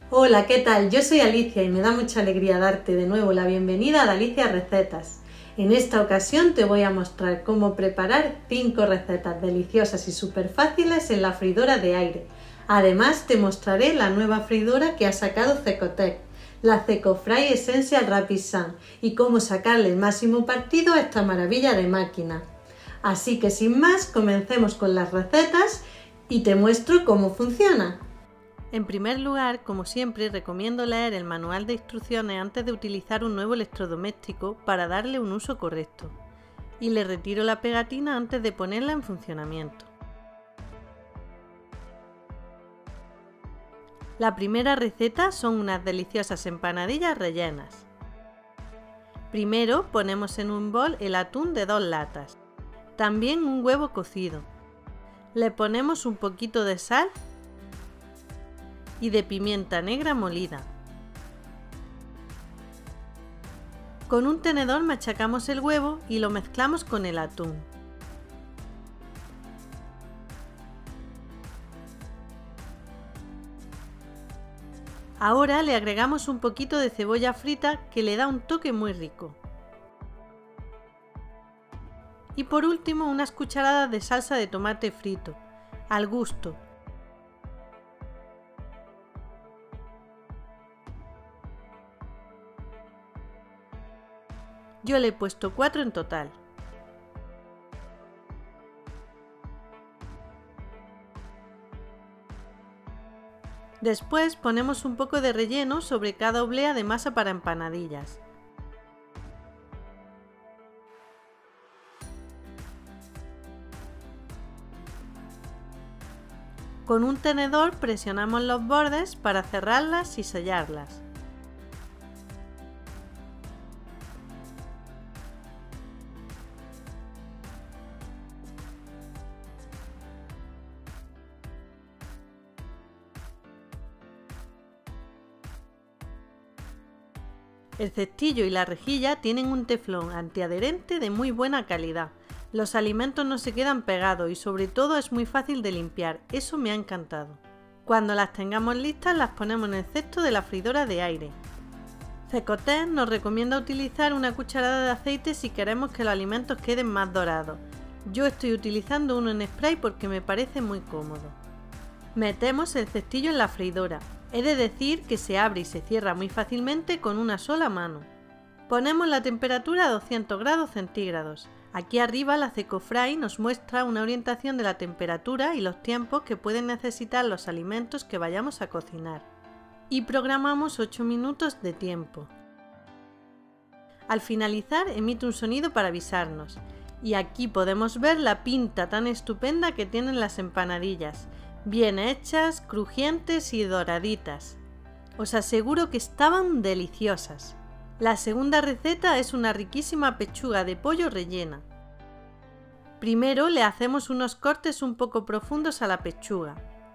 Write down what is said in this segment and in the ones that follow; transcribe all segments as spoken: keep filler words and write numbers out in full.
Hola, ¿qué tal? Yo soy Alicia y me da mucha alegría darte de nuevo la bienvenida a Alicia Recetas. En esta ocasión te voy a mostrar cómo preparar cinco recetas deliciosas y súper fáciles en la freidora de aire. Además te mostraré la nueva freidora que ha sacado Cecotec, la Cecofray Essential Rapid Sun, y cómo sacarle el máximo partido a esta maravilla de máquina. Así que sin más, comencemos con las recetas y te muestro cómo funciona. En primer lugar, como siempre, recomiendo leer el manual de instrucciones antes de utilizar un nuevo electrodoméstico para darle un uso correcto. Y le retiro la pegatina antes de ponerla en funcionamiento. La primera receta son unas deliciosas empanadillas rellenas. Primero ponemos en un bol el atún de dos latas, también un huevo cocido. Le ponemos un poquito de sal y de pimienta negra molida. Con un tenedor machacamos el huevo y lo mezclamos con el atún. Ahora le agregamos un poquito de cebolla frita que le da un toque muy rico. Y por último unas cucharadas de salsa de tomate frito, al gusto. Yo le he puesto cuatro en total. Después ponemos un poco de relleno sobre cada oblea de masa para empanadillas. Con un tenedor presionamos los bordes para cerrarlas y sellarlas. El cestillo y la rejilla tienen un teflón antiadherente de muy buena calidad. Los alimentos no se quedan pegados y sobre todo es muy fácil de limpiar, eso me ha encantado. Cuando las tengamos listas las ponemos en el cesto de la freidora de aire. Cecotec nos recomienda utilizar una cucharada de aceite si queremos que los alimentos queden más dorados. Yo estoy utilizando uno en spray porque me parece muy cómodo. Metemos el cestillo en la freidora. He de decir que se abre y se cierra muy fácilmente con una sola mano. Ponemos la temperatura a doscientos grados centígrados. Aquí arriba la Cecofray nos muestra una orientación de la temperatura y los tiempos que pueden necesitar los alimentos que vayamos a cocinar. Y programamos ocho minutos de tiempo. Al finalizar emite un sonido para avisarnos. Y aquí podemos ver la pinta tan estupenda que tienen las empanadillas. Bien hechas, crujientes y doraditas. Os aseguro que estaban deliciosas. La segunda receta es una riquísima pechuga de pollo rellena. Primero le hacemos unos cortes un poco profundos a la pechuga.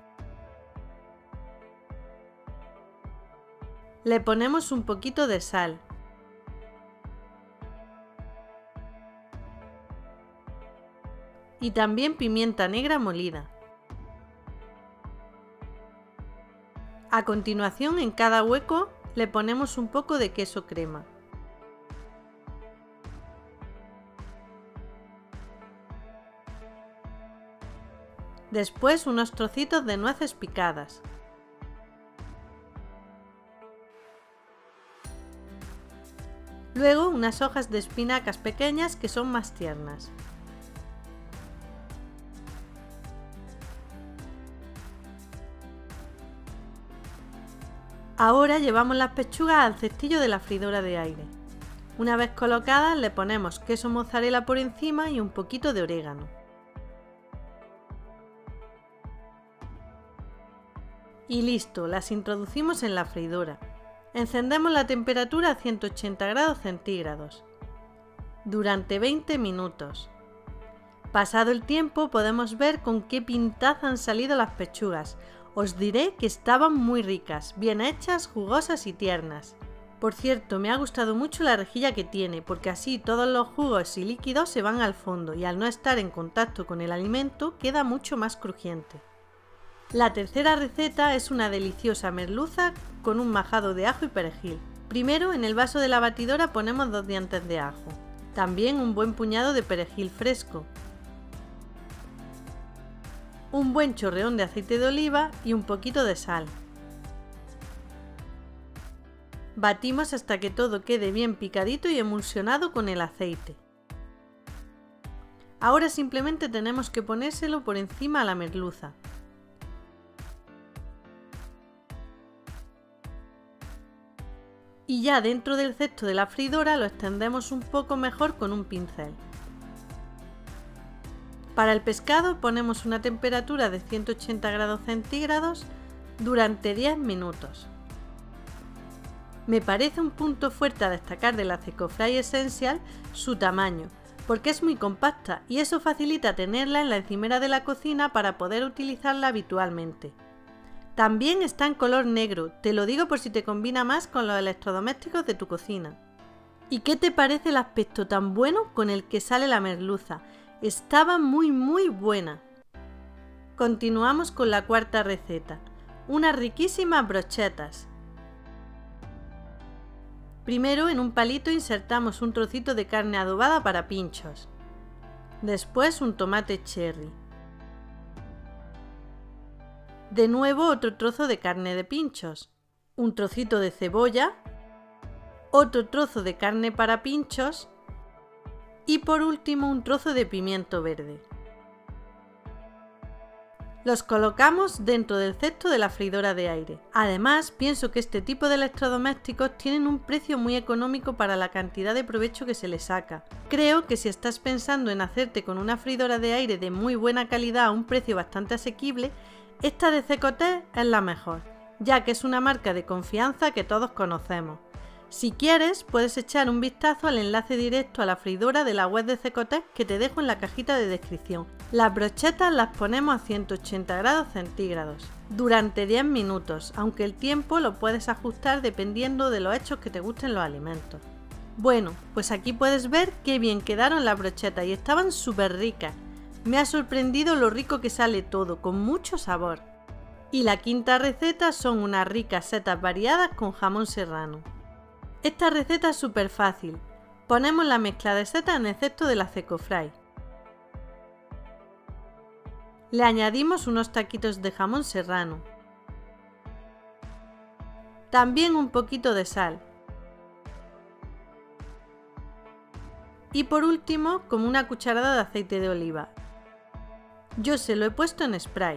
Le ponemos un poquito de sal. Y también pimienta negra molida. A continuación, en cada hueco le ponemos un poco de queso crema. Después unos trocitos de nueces picadas. Luego unas hojas de espinacas pequeñas que son más tiernas. Ahora llevamos las pechugas al cestillo de la freidora de aire. Una vez colocadas le ponemos queso mozzarella por encima y un poquito de orégano. Y listo, las introducimos en la freidora. Encendemos la temperatura a ciento ochenta grados centígrados. Durante veinte minutos. Pasado el tiempo podemos ver con qué pintaza han salido las pechugas. Os diré que estaban muy ricas, bien hechas, jugosas y tiernas. Por cierto, me ha gustado mucho la rejilla que tiene, porque así todos los jugos y líquidos se van al fondo y al no estar en contacto con el alimento queda mucho más crujiente. La tercera receta es una deliciosa merluza con un majado de ajo y perejil. Primero, en el vaso de la batidora ponemos dos dientes de ajo, también un buen puñado de perejil fresco, un buen chorreón de aceite de oliva y un poquito de sal. Batimos hasta que todo quede bien picadito y emulsionado con el aceite. Ahora simplemente tenemos que ponérselo por encima a la merluza. Y ya dentro del cesto de la freidora lo extendemos un poco mejor con un pincel. Para el pescado ponemos una temperatura de ciento ochenta grados centígrados durante diez minutos. Me parece un punto fuerte a destacar de la Cecofry Essential su tamaño, porque es muy compacta y eso facilita tenerla en la encimera de la cocina para poder utilizarla habitualmente. También está en color negro, te lo digo por si te combina más con los electrodomésticos de tu cocina. ¿Y qué te parece el aspecto tan bueno con el que sale la merluza? Estaba muy muy buena. Continuamos con la cuarta receta, unas riquísimas brochetas. Primero, en un palito insertamos un trocito de carne adobada para pinchos. Después un tomate cherry. De nuevo otro trozo de carne de pinchos, un trocito de cebolla, otro trozo de carne para pinchos y por último un trozo de pimiento verde. Los colocamos dentro del cesto de la freidora de aire. Además, pienso que este tipo de electrodomésticos tienen un precio muy económico para la cantidad de provecho que se les saca. Creo que si estás pensando en hacerte con una freidora de aire de muy buena calidad a un precio bastante asequible, esta de Cecotec es la mejor, ya que es una marca de confianza que todos conocemos. Si quieres, puedes echar un vistazo al enlace directo a la freidora de la web de Cecotec que te dejo en la cajita de descripción. Las brochetas las ponemos a ciento ochenta grados centígrados durante diez minutos, aunque el tiempo lo puedes ajustar dependiendo de los hechos que te gusten los alimentos. Bueno, pues aquí puedes ver qué bien quedaron las brochetas y estaban súper ricas. Me ha sorprendido lo rico que sale todo, con mucho sabor. Y la quinta receta son unas ricas setas variadas con jamón serrano. Esta receta es súper fácil. Ponemos la mezcla de setas en el cesto de la Cecofry. Le añadimos unos taquitos de jamón serrano. También un poquito de sal. Y por último, como una cucharada de aceite de oliva. Yo se lo he puesto en spray.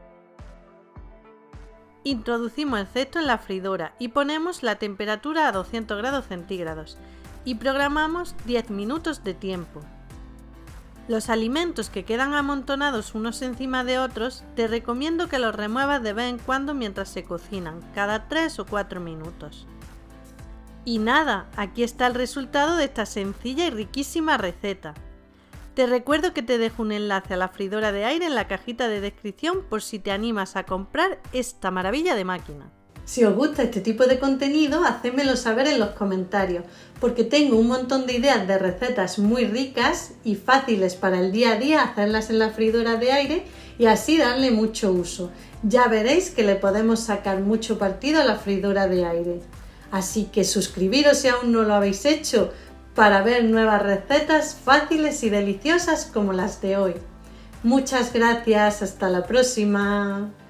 Introducimos el cesto en la freidora y ponemos la temperatura a doscientos grados centígrados y programamos diez minutos de tiempo. Los alimentos que quedan amontonados unos encima de otros, te recomiendo que los remuevas de vez en cuando mientras se cocinan, cada tres o cuatro minutos. Y nada, aquí está el resultado de esta sencilla y riquísima receta. Te recuerdo que te dejo un enlace a la freidora de aire en la cajita de descripción por si te animas a comprar esta maravilla de máquina. Si os gusta este tipo de contenido, hacedmelo saber en los comentarios, porque tengo un montón de ideas de recetas muy ricas y fáciles para el día a día hacerlas en la freidora de aire y así darle mucho uso. Ya veréis que le podemos sacar mucho partido a la freidora de aire. Así que suscribiros si aún no lo habéis hecho, para ver nuevas recetas fáciles y deliciosas como las de hoy. Muchas gracias, hasta la próxima.